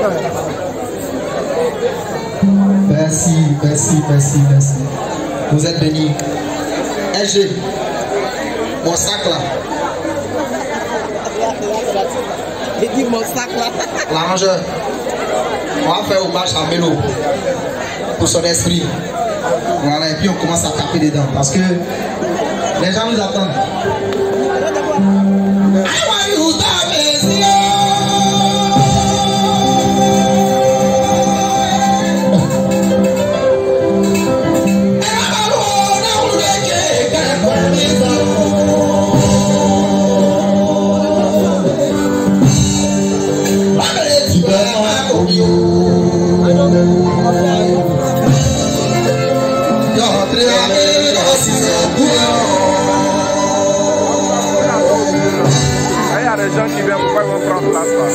Merci, merci, merci, merci. Vous êtes bénis. LG, mon sac là. Il dit mon sac là. L'arrangeur. On va faire hommage à Mélo pour son esprit. Voilà, et puis on commence à taper dedans parce que les gens nous attendent. Les gens qui viennent, pourquoi ils vont prendre place là?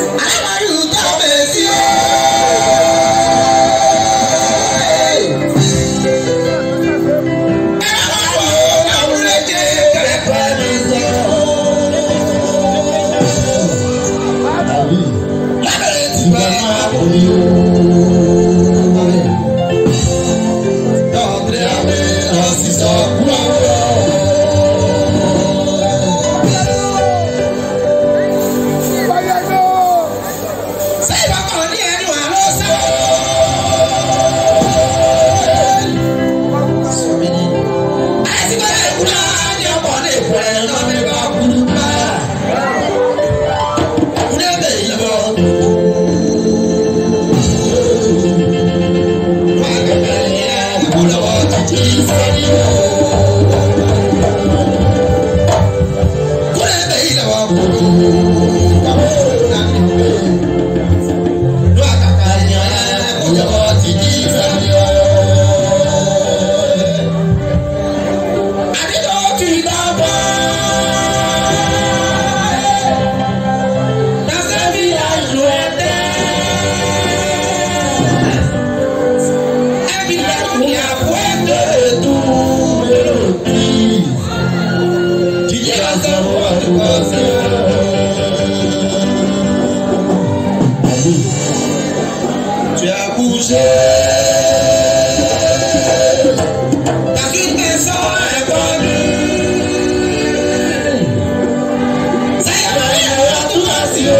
Tu as couché. Dans une maison inconnue. Ça y est, Marie, tout assuré.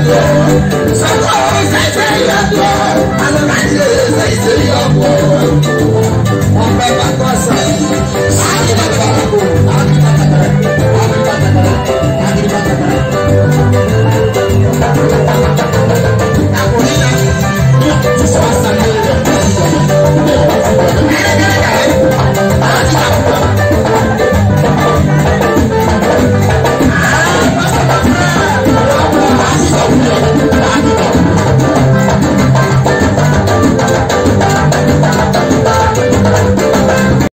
Say,